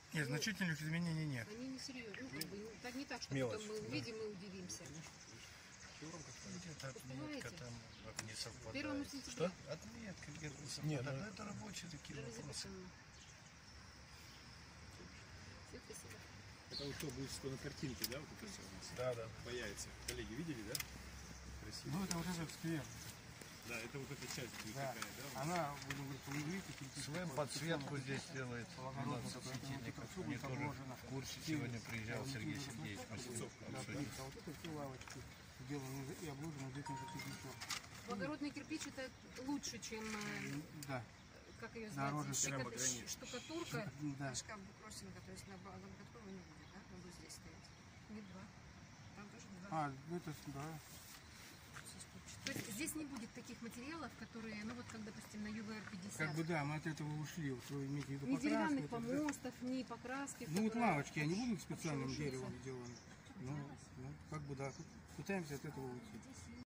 Нет, значительных изменений нет. Они не серьезные. Ну, как бы, так не так, что Мелочь. потом мы увидим и удивимся. Где-то отметка там не совпадает. 1 сентября. Что? Отметка где-то не совпадает. Нет, ну это рабочие такие вопросы. Всем спасибо. Это вот что будет, что на картинке, да, вот это все у нас? Да, да. Появится. Коллеги, видели, да? Красиво. Ну это вот этот сквер. Да, это вот эта часть будет Да. такая, да? Она, будем говорить, видите, своим подсветку здесь делает. У нас светильников. Они тоже в курсе. Сегодня приезжал Сергей Сергеевич Масленцов. Вот это все лавочки сделаны и обложены этим же кирпичом. Благородный кирпич это лучше, чем Да. как ее Дороже звать, штукатурка. Да. Шкаф кроссинга, то есть на Лонготково не будет, да? Он будет здесь стоять. Нет, 2. Там тоже 2. А, это да. То есть здесь не будет таких материалов, которые, ну вот как, допустим, на ЮВР-50. Как бы да, мы от этого ушли. Вот вы имеете в виду Ни покраску, деревянных это, да. помостов, ни покраски. Ну вот которые лавочки, они будут специальным обшелушиваются. деревом сделаны. Ну, как бы да, пытаемся от этого уйти.